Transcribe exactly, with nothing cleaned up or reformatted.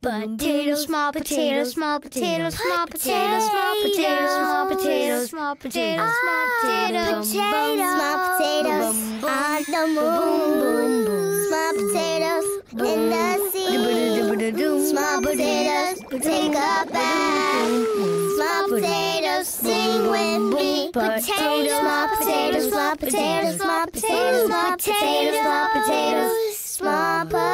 Potato, small potato, small potato, small potato, small potato, small potato, small potato, small potato, small potatoes on the moon, small potatoes in the sea, small potatoes take a bath, small potatoes sing with me. Potatoes, small potatoes, small potatoes, small potatoes, small potatoes, small potatoes, small potatoes.